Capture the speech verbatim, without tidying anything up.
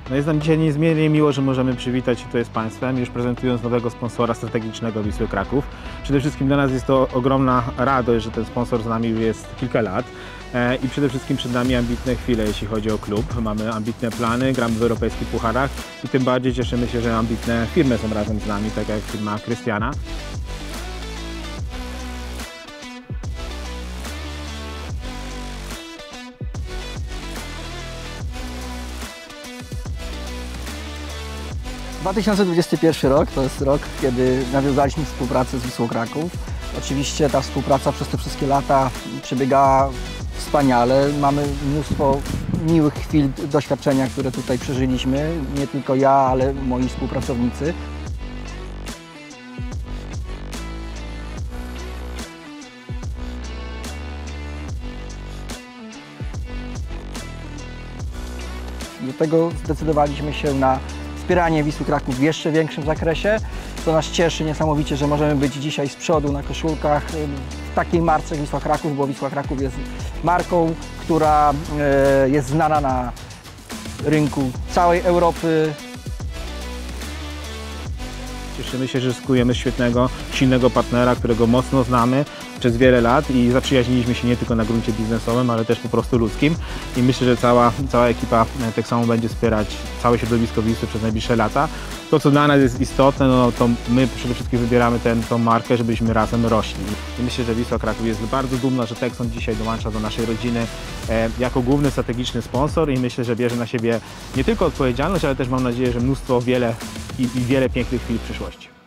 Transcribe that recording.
No jest nam dzisiaj niezmiernie miło, że możemy przywitać się tutaj z Państwem, już prezentując nowego sponsora strategicznego Wisły Kraków. Przede wszystkim dla nas jest to ogromna radość, że ten sponsor z nami już jest kilka lat i przede wszystkim przed nami ambitne chwile, jeśli chodzi o klub. Mamy ambitne plany, gramy w europejskich pucharach i tym bardziej cieszymy się, że ambitne firmy są razem z nami, tak jak firma Krystiana. dwa tysiące dwudziesty pierwszy rok to jest rok, kiedy nawiązaliśmy współpracę z Wisłą Kraków. Oczywiście ta współpraca przez te wszystkie lata przebiegała wspaniale. Mamy mnóstwo miłych chwil, doświadczenia, które tutaj przeżyliśmy. Nie tylko ja, ale moi współpracownicy. Dlatego zdecydowaliśmy się na wspieranie Wisły Kraków w jeszcze większym zakresie. To nas cieszy niesamowicie, że możemy być dzisiaj z przodu na koszulkach w takiej marce Wisła Kraków, bo Wisła Kraków jest marką, która jest znana na rynku całej Europy. Cieszymy się, że zyskujemy świetnego, silnego partnera, którego mocno znamy przez wiele lat i zaprzyjaźniliśmy się nie tylko na gruncie biznesowym, ale też po prostu ludzkim. I myślę, że cała, cała ekipa tak samo będzie wspierać całe środowisko Wisły przez najbliższe lata. To, co dla nas jest istotne, no, to my przede wszystkim wybieramy tę markę, żebyśmy razem rośli. I myślę, że Wisła Kraków jest bardzo dumna, że Texon dzisiaj dołącza do naszej rodziny e, jako główny strategiczny sponsor i myślę, że bierze na siebie nie tylko odpowiedzialność, ale też mam nadzieję, że mnóstwo wiele i, i wiele pięknych chwil w przyszłości.